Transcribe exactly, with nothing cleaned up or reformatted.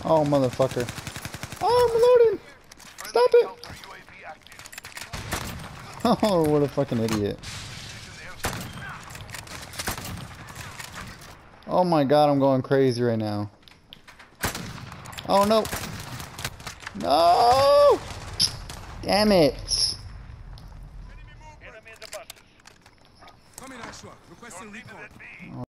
Oh, motherfucker. Oh, I'm loading! Stop it! Oh, what a fucking idiot. Oh my god, I'm going crazy right now. Oh no! No! Damn it! Coming, Ashwa. Requesting recon.